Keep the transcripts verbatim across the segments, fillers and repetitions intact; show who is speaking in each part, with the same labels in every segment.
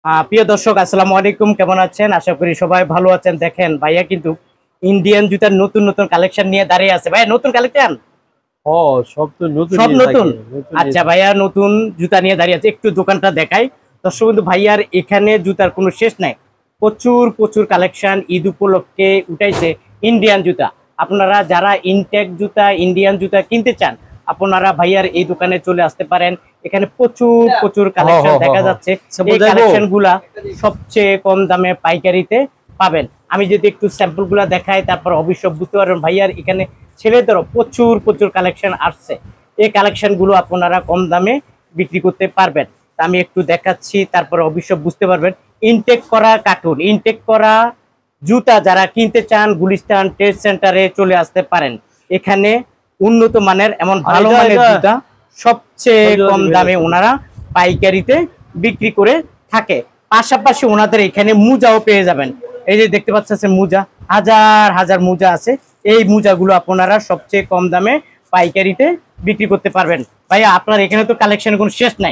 Speaker 1: আহ প্রিয় দর্শক, আসসালামু আলাইকুম। কেমন আছেন? আশা করি সবাই ভালো আছেন। দেখেন ভাইয়া কিন্তু ইন্ডিয়ান জুতার নতুন নতুন কালেকশন নিয়ে দাঁড়িয়ে আছে। ভাইয়া নতুন কালেকশন
Speaker 2: ও সব তো নতুন
Speaker 1: সব
Speaker 2: নিয়ে
Speaker 1: নতুন।
Speaker 2: থাকে নতুন নিয়ে
Speaker 1: আচ্ছা
Speaker 2: থাকে।
Speaker 1: ভাইয়া নতুন জুতা নিয়ে দাঁড়িয়ে আছে, একটু দোকানটা দেখাই। দর্শক বন্ধু, ভাইয়ার এখানে জুতার কোনো শেষ নাই। প্রচুর প্রচুর কালেকশন ঈদ উপলক্ষে উঠাইছে ইন্ডিয়ান জুতা। আপনারা যারা ইনটেক জুতা, ইন্ডিয়ান জুতা কিনতে চান, আপনারা ভাইয়ার এই দোকানে চলে আসতে পারেন। এখানে প্রচুর প্রচুর কালেকশন দেখা যাচ্ছে। এই কালেকশন গুলা সবচেয়ে কম দামে পাইকারিতে পাবেন। আমি যদি একটু স্যাম্পল গুলা দেখাই, তারপর অবশ্যই বুঝতে পারবেন ভাইয়ার এখানে ছেলেদেরও প্রচুর প্রচুর কালেকশন আসছে। এই কালেকশন গুলো আপনারা কম দামে বিক্রি করতে পারবেন। তা আমি একটু দেখাচ্ছি, তারপর অবশ্যই বুঝতে পারবেন। ইনটেক করা কার্টুন, ইনটেক করা জুতা যারা কিনতে চান, গুলিস্তান ট্রেড সেন্টারে চলে আসতে পারেন। এখানে উন্নত মানের এমন ভালো মানের জুতা সবচেয়ে কম দামে ওনারা পাইকারিতে বিক্রি করে থাকে। পাশাপাশি ওনাদের এখানে মোজাও পেয়ে যাবেন। এই যে দেখতে পাচ্ছেন মোজা, হাজার হাজার মোজা আছে। এই মোজাগুলো আপনারা সবচেয়ে কম দামে পাইকারিতে বিক্রি করতে পারবেন। ভাইয়া আপনার এখানে তো কালেকশন কোনো শেষ নাই।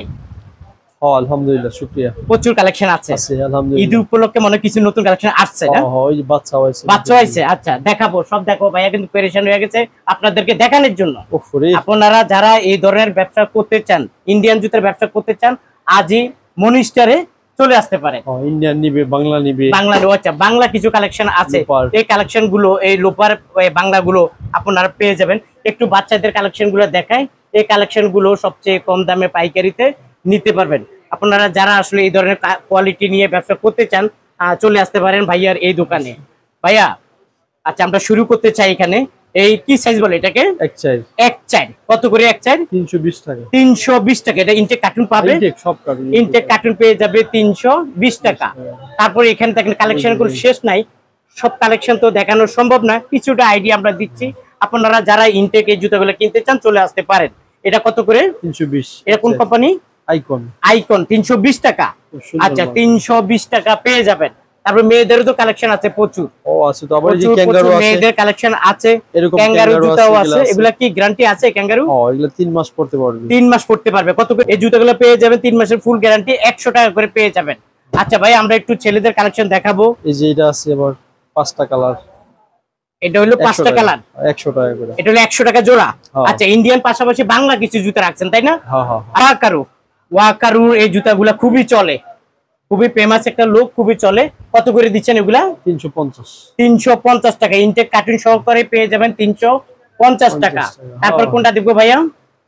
Speaker 2: ও আলহামদুলিল্লাহ, শুকরিয়া।
Speaker 1: প্রচুর কালেকশন আছে।
Speaker 2: আছে আলহামদুলিল্লাহ।
Speaker 1: ঈদ উপলক্ষে মনে কিছু নতুন কালেকশন আসছে না?
Speaker 2: হ্যাঁ, ওই বাচ্চা হইছে
Speaker 1: বাচ্চা হইছে। আচ্ছা দেখাবো, সব দেখাবো। ভাইয়া কিন্তু পেরেশান হয়ে গেছে আপনাদেরকে দেখানোর জন্য।
Speaker 2: ওফরে,
Speaker 1: আপনারা যারা এই ধরনের ব্যবসা করতে চান, ইন্ডিয়ান জুতার ব্যবসা করতে চান, আজই মনিস্টারে চলে আসতে পারে।
Speaker 2: ও ইন্ডিয়ান নিবে, বাংলা নিবে।
Speaker 1: বাংলা, আচ্ছা বাংলা কিছু কালেকশন আছে। এই কালেকশন গুলো, এই লোপার বাংলা গুলো আপনারা পেয়ে যাবেন। একটু বাচ্চাদের কালেকশন গুলো দেখায়। এই কালেকশন গুলো সবচেয়ে কম দামে পাইকারিতে নিতে পারবেন। আপনারা যারা আসলে এই ধরনের কোয়ালিটি নিয়ে ব্যবসা করতে চান, চলে আসতে পারেন ভাইয়ার এই দোকানে। ভাইয়া আচ্ছা, আমরা শুরু করতে চাই। এখানে এই কি সাইজ বলে এটাকে?
Speaker 2: এক চাই।
Speaker 1: এক চাই কত করে? এক চাই
Speaker 2: তিনশো বিশ টাকা।
Speaker 1: তিনশো বিশ টাকা। এটা ইনটেক কার্টুন পাবে।
Speaker 2: ইনটেক সব কার্টুন,
Speaker 1: ইনটেক কার্টুন পেয়ে যাবে তিনশো বিশ টাকা। তারপরে এখানে দেখেন কালেকশন কোনো শেষ নাই। সব কালেকশন তো দেখানো সম্ভব না, কিছুটা আইডিয়া আমরা দিচ্ছি। আপনারা যারা ইনটেক এই জুতাগুলো কিনতে চান চলে আসতে পারেন। এটা কত করে?
Speaker 2: তিনশো বিশ।
Speaker 1: এটা কোন কোম্পানি?
Speaker 2: আইকন।
Speaker 1: আইকন তিনশো বিশ টাকা। আচ্ছা তিনশো বিশ টাকা পেয়ে যাবেন। তারপর মেয়েদেরও তো কালেকশন আছে প্রচুর।
Speaker 2: ও আছে তো, আবার যে ক্যাঙ্গারু আছে,
Speaker 1: মেয়েদের কালেকশন আছে,
Speaker 2: এরকম
Speaker 1: ক্যাঙ্গারু জুতাও আছে। এগুলা কি গ্যারান্টি আছে ক্যাঙ্গারু?
Speaker 2: ও এগুলা তিন মাস পড়তে পারবে।
Speaker 1: তিন মাস পড়তে পারবে। কত করে এই জুতাগুলো পেয়ে যাবেন? তিন মাসের ফুল গ্যারান্টি, একশো টাকা করে পেয়ে যাবেন। আচ্ছা ভাই, আমরা একটু ছেলেদের কালেকশন দেখাবো।
Speaker 2: এই যে এটা আছে আবার পাঁচটা কালার।
Speaker 1: এটা হলো পাঁচটা কালার,
Speaker 2: একশো টাকা করে।
Speaker 1: এটা হলো একশো টাকা জোড়া। আচ্ছা ইন্ডিয়ান পাশাপাশি বাংলা কিছু জুতা রাখছেন তাই না?
Speaker 2: হ্যাঁ হ্যাঁ।
Speaker 1: ওয়াকারু, ওয়াকারু এই জুতাগুলা খুবই চলে, খুবই ফেমাস একটা লোক, খুবই চলে। কত করে দিচ্ছেন এগুলা?
Speaker 2: তিনশো পঞ্চাশ।
Speaker 1: তিনশো পঞ্চাশ টাকা। ইনটেক কার্টুন সহকারে পেয়ে যাবেন তিনশো পঞ্চাশ টাকা। তারপর কোনটা দেখবো ভাইয়া?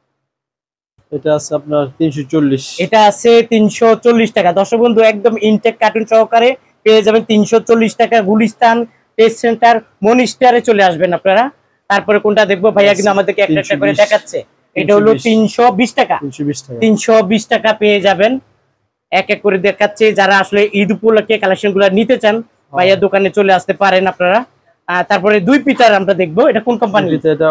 Speaker 2: এটা আছে আপনার তিনশো চল্লিশ।
Speaker 1: এটা আছে তিনশো চল্লিশ টাকা। দর্শক বন্ধু, একদম ইনটেক কার্টুন সহকারে পেয়ে যাবেন তিনশো চল্লিশ টাকা। গুলিস্তান ট্রেড সেন্টার, মনিস্টারে চলে আসবেন আপনারা। তারপরে কোনটা দেখবো ভাইয়া? কিন্তু আমাদেরকে একটা একটা করে দেখাচ্ছে। এটা হলো তিনশো বিশ টাকা। তিনশো বিশ টাকা পেয়ে যাবেন। এক এক করে দেখাচ্ছে। যারা আসলে ঈদ উপলক্ষে কালেকশন গুলা নিতে চান, ভাইয়া দোকানে চলে আসতে পারেন আপনারা। তারপরে দুই পিতার আমরা দেখবো, এটা কোন কোম্পানি?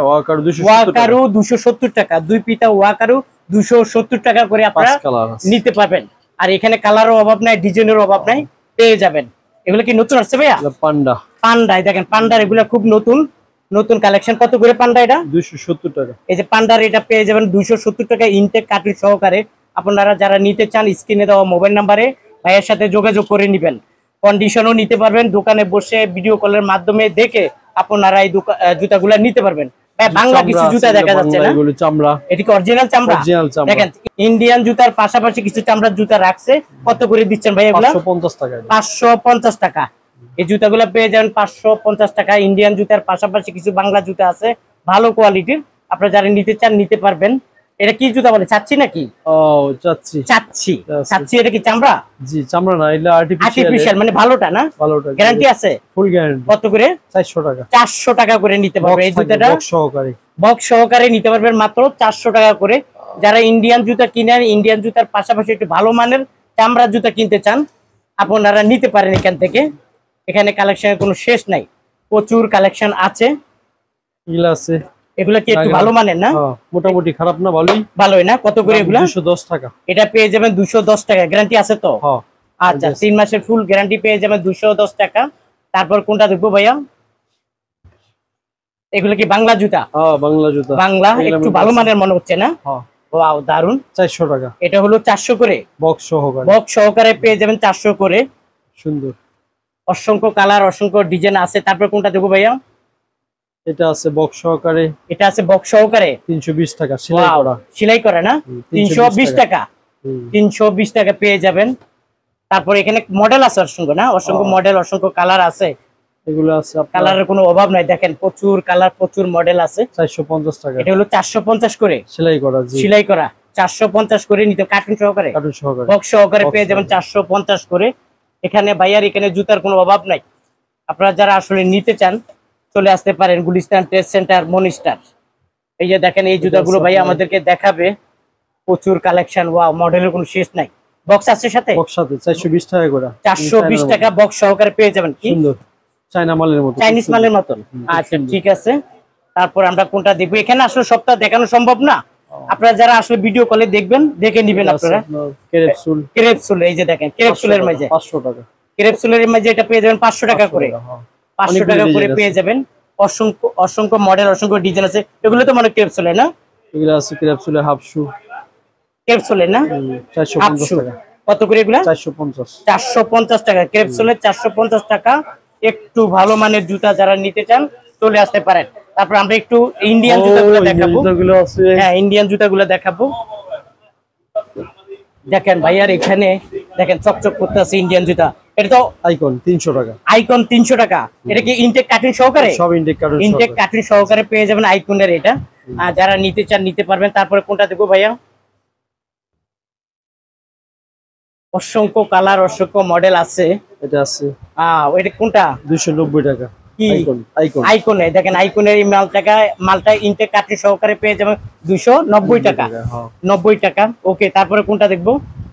Speaker 1: ওয়াকারু দুশো সত্তর টাকা। দুই পিতা ওয়াকারু দুশো সত্তর টাকা করে আপনারা নিতে পারবেন। আর এখানে কালারও অভাব নাই, ডিজাইনের অভাব নাই, পেয়ে যাবেন। এগুলো কি নতুন আসছে ভাইয়া?
Speaker 2: পান্ডা।
Speaker 1: পান্ডা দেখেন, পান্ডার এগুলা খুব নতুন নতুন কালেকশন। কত করে পান্ডা এটা?
Speaker 2: দুইশো সত্তর টাকা।
Speaker 1: এই যে পান্ডার, এটা পেয়ে যাবেন দুইশো সত্তর টাকা ইনটেক কার্টুন সহকারে। আপনারা যারা নিতে চান স্ক্রিনে দেওয়া মোবাইল নাম্বারে ভাইয়ের সাথে যোগাযোগ করে নেবেন। কন্ডিশনও নিতে পারবেন, দোকানে বসে ভিডিও কলের মাধ্যমে দেখে আপনারা এই জুতাগুলা নিতে পারবেন। বাংলা কিছু জুতা দেখা যাচ্ছে না,
Speaker 2: চামড়া।
Speaker 1: এটা কি অরিজিনাল চামড়া? দেখেন ইন্ডিয়ান জুতার পাশাপাশি কিছু চামড়ার জুতা রাখছে। কত করে দিচ্ছেন ভাই এগুলা?
Speaker 2: পাঁচশো পঞ্চাশ টাকা।
Speaker 1: পাঁচশো পঞ্চাশ টাকা। এই জুতাগুলা পেয়ে যাবেন পাঁচশো পঞ্চাশ টাকা। ইন্ডিয়ান জুতার পাশাপাশি কিছু বাংলা জুতা আছে ভালো কোয়ালিটির, আপনারা যারা নিতে চান নিতে পারবেন। এটা কি জুতা বলে? চাচ্ছি নাকি?
Speaker 2: ও চাচ্ছি।
Speaker 1: চাচ্ছি চাচ্ছি। এটা কি চামড়া?
Speaker 2: জি চামড়া না, এটা আর্টিফিশিয়াল।
Speaker 1: আর্টিফিশিয়াল মানে ভালোটা না?
Speaker 2: ভালোটা।
Speaker 1: গ্যারান্টি আছে?
Speaker 2: Full guarantee.
Speaker 1: কত করে?
Speaker 2: চারশো টাকা।
Speaker 1: চারশো টাকা করে নিতে পারবে এই জুতাটা।
Speaker 2: বক্স সহকারে,
Speaker 1: বক্স সহকারে নিতে পারবেন মাত্র চারশো টাকা করে। যারা ইন্ডিয়ান জুতা কিনেন, ইন্ডিয়ান জুতার পাশাপাশি একটু ভালো মানের চামড়ার জুতা কিনতে চান, আপনারা নিতে পারেন এখান থেকে। এখানে কালেকশনের কোনো শেষ নাই, প্রচুর কালেকশন আছে।
Speaker 2: এগুলা আছে,
Speaker 1: এগুলা কি একটু ভালো মানের না?
Speaker 2: মোটামুটি খারাপ না, ভালোই।
Speaker 1: ভালোই না? কত করে এগুলা?
Speaker 2: দুইশো দশ টাকা।
Speaker 1: এটা পেয়ে যাবেন দুইশো দশ টাকা। গ্যারান্টি আছে তো? আচ্ছা তিন মাসের ফুল গ্যারান্টি পেয়ে যাবেন দুইশো দশ টাকা। তারপর কোনটা দেখবো ভাইয়া? এগুলো কি বাংলা জুতা?
Speaker 2: হ্যাঁ বাংলা জুতা।
Speaker 1: বাংলা, একটু ভালো মানের মনে হচ্ছে না? ওয়াও দারুন,
Speaker 2: চারশো টাকা।
Speaker 1: এটা হলো চারশো করে,
Speaker 2: বক্স সহকারে।
Speaker 1: বক্স সহকারে পেয়ে যাবেন চারশো করে।
Speaker 2: সুন্দর,
Speaker 1: অসংখ্য কালার, অসংখ্য ডিজাইন আছে। তারপর কোনটা দেবো ভাইয়া?
Speaker 2: এটা আছে বক্স সহকারে,
Speaker 1: এটা আছে বক্স সহকারে
Speaker 2: তিনশো বিশ টাকা সেলাই
Speaker 1: Wow,
Speaker 2: করা।
Speaker 1: সেলাই করা না, তিনশো বিশ টাকা, তিনশো বিশ টাকা পেয়ে যাবেন। তারপর এখানে মডেল আছে অসংখ্য, না অসংখ্য মডেল, অসংখ্য কালার আছে।
Speaker 2: এগুলো আছে আপনার
Speaker 1: কালারের কোনো অভাব নাই, দেখেন প্রচুর কালার, প্রচুর মডেল আছে।
Speaker 2: চারশো পঞ্চাশ টাকা
Speaker 1: এটা হলো চারশো পঞ্চাশ করে
Speaker 2: সেলাই করা। জি,
Speaker 1: সেলাই করা, চারশো পঞ্চাশ করে নিতে, কার্টুন সহকারে,
Speaker 2: কার্টুন সহকারে,
Speaker 1: বক্স সহকারে
Speaker 2: Box
Speaker 1: পেয়ে যাবেন
Speaker 2: সহকারে।
Speaker 1: চারশো পঞ্চাশ করে। এখানে ভাইয়ার এখানে জুতার কোনো অভাব নাই। আপনারা যারা আসলে নিতে চান চলে আসতে পারেন গুলিস্তান ট্রেড সেন্টার, মনিস্টার। এই যে দেখেন এই জুতাগুলো ভাইয়া আমাদেরকে দেখাবে, প্রচুর কালেকশন। ওয়াও, মডেলের কোনো শেষ নাই। বক্স আছে সাথে,
Speaker 2: বক্স সাথে চারশো বিশ টাকা করে,
Speaker 1: চারশো বিশ টাকা বক্স সহকারে পেয়ে যাবেন। কি
Speaker 2: সুন্দর, চায়না মালের মতো,
Speaker 1: চাইনিজ মালের মতন। আচ্ছা ঠিক আছে, তারপর আমরা কোনটা দেখবো? এখানে আসলে সবটা দেখানো সম্ভব না, আপনারা যারা আসলে ভিডিও কলে দেখবেন দেখে নিবেন আপনারা।
Speaker 2: ক্রেপসুল,
Speaker 1: ক্রেপসুল, এই যে দেখেন ক্রেপসুলের মাঝে,
Speaker 2: পাঁচশো টাকা।
Speaker 1: ক্রেপসুলের মাঝে এটা পেয়ে যাবেন পাঁচশো টাকা করে, পাঁচশো টাকা করে পেয়ে যাবেন। অসংখ্য অসংখ্য মডেল, অসংখ্য ডিজাইন আছে। এগুলো তো মানে ক্রেপসুলের না,
Speaker 2: এগুলো আছে ক্রেপসুলের হাফ শু,
Speaker 1: ক্রেপসুলের না,
Speaker 2: চারশো
Speaker 1: হাফ
Speaker 2: পঞ্চাশ
Speaker 1: শু।
Speaker 2: টাকা।
Speaker 1: কত করে এগুলা?
Speaker 2: চারশো পঞ্চাশ,
Speaker 1: চারশো পঞ্চাশ টাকা ক্রেপসুলের, চারশো পঞ্চাশ টাকা। একটু ভালো মানের জুতা যারা নিতে চান চলে আসতে পারেন। তারপর আমরা একটু ইন্ডিয়ান জুতাগুলো দেখাবো।
Speaker 2: জুতাগুলো আছে,
Speaker 1: হ্যাঁ ইন্ডিয়ান জুতাগুলো দেখাবো। দেখেন ভাইয়ার এখানে দেখেন চকচক করতে আছে ইন্ডিয়ান জুতা। এটা তো
Speaker 2: আইকন তিনশো টাকা,
Speaker 1: আইকন তিনশো টাকা। এটা কি ইনটেক কাটিং সহকারে?
Speaker 2: সব ইনটেক কার্টুন,
Speaker 1: ইনটেক কাটিং সহকারে পেয়ে যাবেন আইকনের এটা। আর যারা নিতে চান নিতে পারবেন। তারপরে কোনটা দেবো ভাইয়া? অসংখ্য কালার, অসংখ্য মডেল আছে।
Speaker 2: এটা আছে
Speaker 1: আহ এটা কোনটা?
Speaker 2: দুইশো নব্বই টাকা।
Speaker 1: কি
Speaker 2: আইকন, আইকন,
Speaker 1: আইকনে দেখেন, আইকনের এই মালটাকা মালটা ইনটেক কাটিং সহকারে পেয়ে যাবেন দুইশো নব্বই টাকা,
Speaker 2: হ্যাঁ।
Speaker 1: নব্বই টাকা। ওকে, তারপরে কোনটা দেখবো?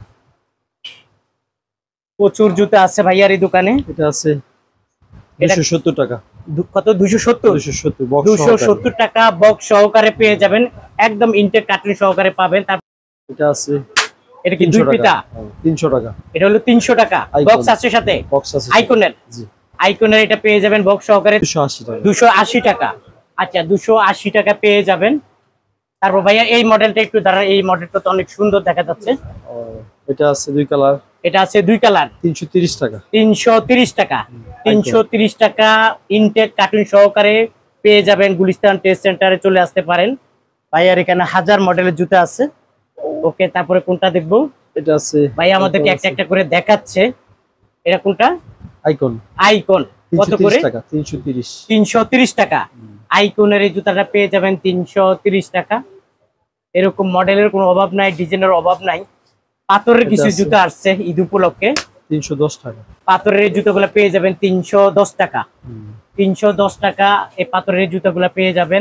Speaker 1: প্রচুর জুতা আছে ভাইয়ার এই দোকানে।
Speaker 2: এটা আছে দুইশো সত্তর টাকা।
Speaker 1: দু- কত? দুইশো সত্তর,
Speaker 2: দুইশো সত্তর বক্স
Speaker 1: দুইশো সত্তর টাকা বক্স সহকারে পেয়ে যাবেন, একদম ইনটেক কাটিং সহকারে পাবেন। তারপর
Speaker 2: এটা আছে
Speaker 1: এটা কি দুই
Speaker 2: তিনশো
Speaker 1: পিতা?
Speaker 2: টাকা, তিনশো টাকা।
Speaker 1: এটা হলো তিনশো টাকা,
Speaker 2: Icon।
Speaker 1: বক্স আছে সাথে,
Speaker 2: বক্স আছে
Speaker 1: আইকনের,
Speaker 2: জি,
Speaker 1: আইকনের এটা পেয়ে যাবেন বক্স সহকারে
Speaker 2: দুইশো আশি টাকা।
Speaker 1: দুশো আশি টাকা। আচ্ছা দুশো আশি টাকা পেয়ে যাবেন। তারপর ভাইয়া এই মডেলটা একটু দাঁড়ান, এই মডেলটা তো অনেক সুন্দর দেখা যাচ্ছে।
Speaker 2: ও, এটা আছে দুই কালার,
Speaker 1: এটা আছে দুই কালার,
Speaker 2: তিনশো তিরিশ টাকা।
Speaker 1: তিনশো তিরিশ টাকা, তিনশো তিরিশ টাকা ইনটেক কার্টুন সহকারে পেয়ে যাবেন। গুলিস্তান টেস্ট সেন্টারে চলে আসতে পারেন। ভাইয়ার এখানে হাজার মডেলের জুতা আছে। ওকে, তারপরে কোনটা দেখবো?
Speaker 2: এটা আছে
Speaker 1: ভাই আমাদেরকে একটা একটা করে দেখাচ্ছে। এটা কোনটা?
Speaker 2: Icon,
Speaker 1: icon. কত
Speaker 2: তিনশো
Speaker 1: করে?
Speaker 2: তিরিশ টাকা, তিনশো তিরিশ।
Speaker 1: তিনশো তিরিশ টাকা। আইকনের এই জুতাটা পেয়ে যাবেন তিনশো তিরিশ টাকা। এরকম মডেলের কোনো অভাব নাই, ডিজাইনের অভাব নাই। পাথরের কিছু
Speaker 2: আছে।
Speaker 1: জুতা আসছে ঈদ উপলক্ষে,
Speaker 2: তিনশো দশ টাকা।
Speaker 1: পাথরের এই জুতাগুলো পেয়ে যাবেন তিনশো দশ টাকা, তিনশো দশ টাকা এই পাথরের জুতাগুলো পেয়ে যাবেন।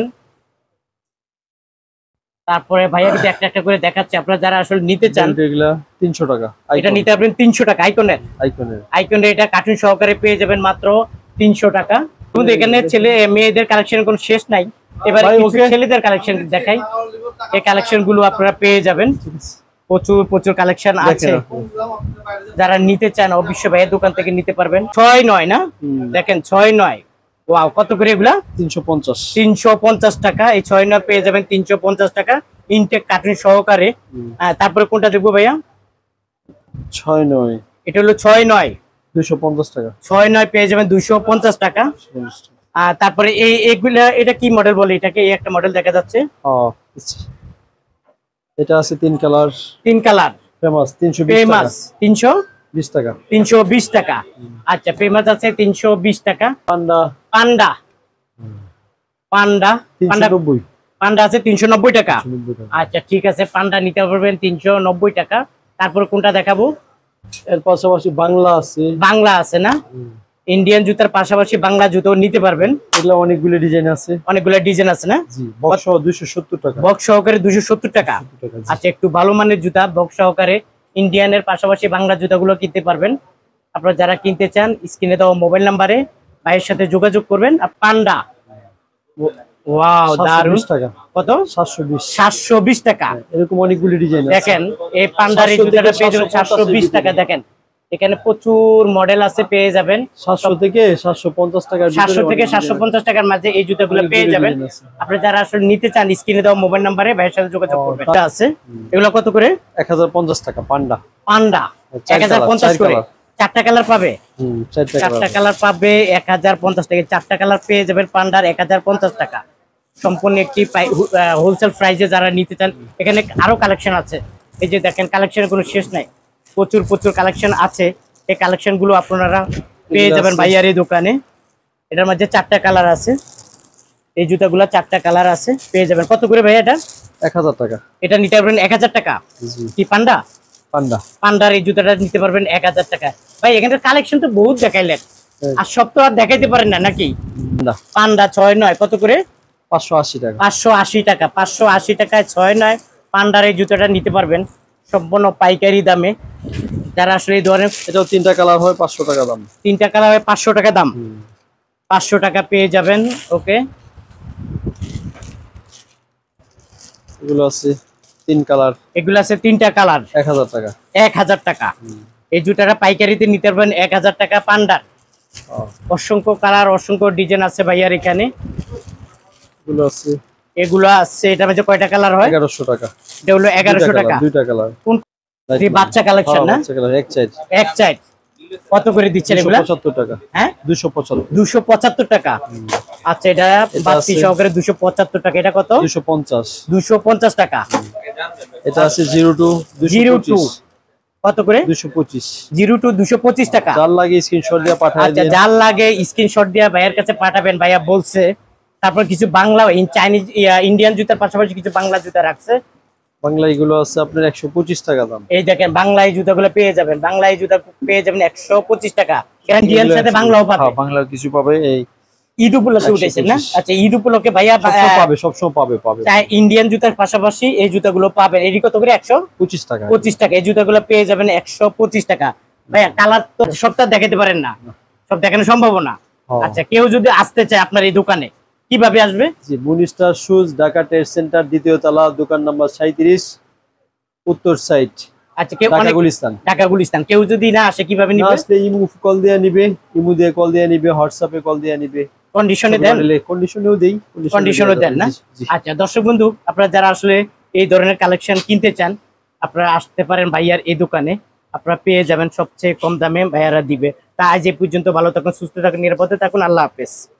Speaker 1: তারপরে ভাইয়া কিন্তু একটা একটা করে দেখাচ্ছে, আপনারা যারা আসলে নিতে চান
Speaker 2: এগুলা তিনশো টাকা।
Speaker 1: এটা নিতে পারবেন তিনশো টাকা। আইকনের,
Speaker 2: আইকনের,
Speaker 1: আইকনের এটা কার্টুন সহকারে পেয়ে যাবেন মাত্র তিনশো টাকা। কিন্তু এখানে ছেলে মেয়েদের কালেকশনের কোনো শেষ নাই। এবার
Speaker 2: ভাই,
Speaker 1: কিছু
Speaker 2: ওকে।
Speaker 1: ছেলেদের কালেকশন দেখাই। এই কালেকশন গুলো আপনারা পেয়ে যাবেন, প্রচুর প্রচুর কালেকশন আছে।
Speaker 2: দেখেন
Speaker 1: যারা নিতে চান অবশ্যই ভাইয়ের দোকান থেকে নিতে পারবেন। ছয় নয় না, দেখেন ছয় নয়। ওয়াও, কত করে এগুলা?
Speaker 2: তিনশো পঞ্চাশ,
Speaker 1: তিনশো পঞ্চাশ টাকা। এই ছয় নয় পেয়ে যাবেন তিনশো পঞ্চাশ টাকা ইনটেক কার্টুন সহকারে। আহ, তারপরে কোনটা দেখবো ভাইয়া?
Speaker 2: ছয় নয়,
Speaker 1: এটা হলো ছয় নয়,
Speaker 2: দুইশো পঞ্চাশ টাকা।
Speaker 1: ছয় নয় পেয়ে যাবেন দুইশো পঞ্চাশ টাকা। আর তারপরে এই এগুলা এটা কি মডেল বলে এটাকে? এই একটা মডেল দেখা যাচ্ছে,
Speaker 2: ও, আচ্ছা। এটা আছে তিন কালার,
Speaker 1: তিন কালার,
Speaker 2: ফেমাস, তিনশো বিশ টাকা,
Speaker 1: ফেমাস তিনশো
Speaker 2: বিশ টাকা।
Speaker 1: তিনশো বিশ টাকা। আচ্ছা, ফেমাস আছে তিনশো বিশ টাকা।
Speaker 2: পান্ডা
Speaker 1: পান্ডা, পান্ডা,
Speaker 2: তিনশো
Speaker 1: পান্ডা,
Speaker 2: নব্বই,
Speaker 1: পান্ডা আছে তিনশো নব্বই টাকা।
Speaker 2: নব্বই টাকা।
Speaker 1: আচ্ছা ঠিক আছে, পান্ডা নিতে পারবেন তিনশো নব্বই টাকা। তারপর কোনটা দেখাবো?
Speaker 2: এর পাশাপাশি বাংলা আছে,
Speaker 1: বাংলা আছে না, ইন্ডিয়ান জুতার পাশাপাশি বাংলা জুতো নিতে পারবেন।
Speaker 2: এগুলা অনেকগুলো ডিজাইন আছে,
Speaker 1: অনেকগুলো ডিজাইন আছে না।
Speaker 2: জি, বক্স দুইশো সত্তর টাকা,
Speaker 1: বক্স সহকারে দুশো সত্তর টাকা।
Speaker 2: সত্তর টাকা, জি।
Speaker 1: আচ্ছা, একটু ভালো মানের জুতা বক্স সহকারে ইন্ডিয়ানের পাশাপাশি বাংলা জুতাগুলো কিনতে পারবেন। আপনারা যারা কিনতে চান স্ক্রিনে দেওয়া মোবাইল নাম্বারে ভাইয়ের সাথে যোগাযোগ করবেন। আর পান্ডা, ওয়াও দারুন।
Speaker 2: সাতশো বিশ টাকা,
Speaker 1: কত?
Speaker 2: সাতশো বিশ,
Speaker 1: সাতশো বিশ টাকা।
Speaker 2: এরকম অনেকগুলো ডিজাইন আছে।
Speaker 1: দেখেন এই পান্ডার এই
Speaker 2: সাতশো
Speaker 1: জুতাটা
Speaker 2: থেকে
Speaker 1: পেয়ে যাবেন
Speaker 2: সাতশো
Speaker 1: সাতশো বিশ
Speaker 2: পঞ্চাশ
Speaker 1: টাকা। দেখেন এখানে প্রচুর মডেল আছে, পেয়ে যাবেন
Speaker 2: সাতশো থেকে সাতশো পঞ্চাশ টাকার
Speaker 1: সাতশো থেকে সাতশো পঞ্চাশ টাকার মাঝে এই জুতাগুলো পেয়ে যাবেন। আপনি যারা আসলে নিতে চান স্ক্রিনে দেওয়া মোবাইল নাম্বারে ভাইয়ের সাথে যোগাযোগ করবেন। এটা আছে, এগুলো কত করে?
Speaker 2: এক হাজার পঞ্চাশ টাকা পান্ডা।
Speaker 1: পান্ডা এক হাজার পঞ্চাশ করে, চারটা কালার পাবে, চারটা কালার পাবে এক হাজার পঞ্চাশ টাকা। চারটা কালার পেয়ে যাবেন পান্ডার এক হাজার পঞ্চাশ টাকা, সম্পূর্ণ একটি হোলসেল প্রাইসে যারা নিতে চান। এখানে আরো কালেকশন আছে, এই যে দেখেন কালেকশনের কোনো শেষ নাই, প্রচুর প্রচুর কালেকশন আছে। এই কালেকশন গুলো আপনারা পেয়ে যাবেন ভাইয়ার এই দোকানে। এটার মধ্যে চারটা কালার আছে, এই জুতাগুলো চারটা কালার আছে, পেয়ে যাবেন। কত করে ভাইয়া এটা?
Speaker 2: এক হাজার টাকা।
Speaker 1: এটা নিতে পারবেন এক হাজার টাকা। কি পান্ডা?
Speaker 2: পান্ডা
Speaker 1: পান্ডার এই জুতাটা নিতে পারবেন এক হাজার টাকা। ভাই এখানকার কালেকশন তো বহুত দেখাইলেন, আর সব তো আর দেখাইতে পারেন না নাকি? পান্ডা ছয় নয় কত করে?
Speaker 2: পাঁচশো আশি টাকা।
Speaker 1: পাঁচশো আশি টাকা, পাঁচশো আশি টাকায় ছয় নয় পান্ডার এই জুতাটা নিতে পারবেন সম্পূর্ণ পাইকারি দামে। যারা আসলে এই ধরনের,
Speaker 2: এটাও তিনটা কালার হয় পাঁচশো টাকা দাম।
Speaker 1: তিনটা কালার হয় পাঁচশো টাকা দাম, পাঁচশো টাকা পেয়ে যাবেন। ওকে,
Speaker 2: এগুলো আছে তিন কালার,
Speaker 1: এগুলো আছে তিনটা কালার,
Speaker 2: এক হাজার টাকা।
Speaker 1: এক হাজার টাকা। এই জুতাটা পাইকারিতে নিতে পারবেন এক হাজার টাকা পান্ডার। অসংখ্য কালার, অসংখ্য ডিজাইন আছে ভাইয়ার এখানে।
Speaker 2: এগুলো আছে,
Speaker 1: এগুলো আছে, এটা মধ্যে কয়টা কালার হয়?
Speaker 2: এগারোশো টাকা।
Speaker 1: এটা হলো এগারোশো টাকা,
Speaker 2: দুইটা কালার।
Speaker 1: কোন বাচ্চা কালেকশন না?
Speaker 2: এক সাইড,
Speaker 1: এক সাইড। কত করে দিচ্ছেন এগুলা?
Speaker 2: পঁচাত্তর টাকা।
Speaker 1: হ্যাঁ,
Speaker 2: দুইশো পঁচাত্তর।
Speaker 1: দুইশো পঁচাত্তর টাকা। আচ্ছা, এটা বাড়তি সহকারে দুইশো পঁচাত্তর টাকা। এটা কত?
Speaker 2: দুইশো পঞ্চাশ।
Speaker 1: দুইশো পঞ্চাশ টাকা।
Speaker 2: এটা আছে জিরো টু,
Speaker 1: জিরো টু কত করে?
Speaker 2: দুইশো পঁচিশ।
Speaker 1: জিরো টু দুইশো পঁচিশ টাকা।
Speaker 2: যার লাগে স্ক্রিনশট দিয়ে পাঠায়
Speaker 1: আচ্ছা, যার লাগে স্ক্রিনশট দিয়ে ভাইয়ের কাছে পাঠাবেন, ভাইয়া বলছে। তারপর কিছু বাংলা, চাইনিজ, ইন্ডিয়ান জুতার পাশাপাশি কিছু বাংলা জুতা রাখছে।
Speaker 2: বাংলা এগুলো আছে আপনার একশো পঁচিশ টাকা দাম।
Speaker 1: এই দেখেন বাংলা এই জুতাগুলো পেয়ে যাবেন, বাংলা এই জুতা পেয়ে যাবেন একশো পঁচিশ টাকা। ইন্ডিয়ান সাথে বাংলাও পাবে,
Speaker 2: বাংলা কিছু পাবে। এই
Speaker 1: ঈদ উপলক্ষে উঠেছেন না? আচ্ছা, ঈদ উপলক্ষে ভাইয়া
Speaker 2: পাবে, সবসময় পাবে পাবে
Speaker 1: ইন্ডিয়ান জুতার পাশাপাশি এই জুতাগুলো পাবেন। এটি কত করে? একশো
Speaker 2: পঁচিশ টাকা।
Speaker 1: পঁচিশ টাকা। এই জুতাগুলো পেয়ে যাবেন একশো পঁচিশ টাকা। ভাইয়া কালার তো সবটা দেখাতে পারেন না, সব দেখানো সম্ভব না। আচ্ছা, কেউ যদি আসতে চায় আপনার এই দোকানে কিভাবে আসবে?
Speaker 2: জি, Moonstar shoes, Dhaka trade centre, দ্বিতীয় তলা, দোকান নাম্বার সাঁইত্রিশ, উত্তর সাইড।
Speaker 1: আচ্ছা, কেউ
Speaker 2: ঢাকা গুলিস্তান।
Speaker 1: ঢাকা গুলিস্তান। কেউ যদি না আসে কিভাবে নিবে?
Speaker 2: আসলে ইমো কল দিয়ে নিবে, ইমো দিয়ে কল দিয়ে নিবে, হোয়াটসঅ্যাপে কল দিয়ে নিবে।
Speaker 1: কন্ডিশনে দেন?
Speaker 2: কন্ডিশনেও দেই,
Speaker 1: কন্ডিশনও দেন না? আচ্ছা, দর্শক বন্ধু, আপনারা যারা আসলে এই ধরনের কালেকশন কিনতে চান, আপনারা আসতে পারেন ভাইয়ার এই দোকানে। আপনারা পেয়ে যাবেন সবচেয়ে কম দামে, ভাইয়ারা দিবে। তা আজ এই পর্যন্ত, ভালো থাকুন, সুস্থ থাকুন, নিরাপদে থাকুন। আল্লাহ হাফেজ।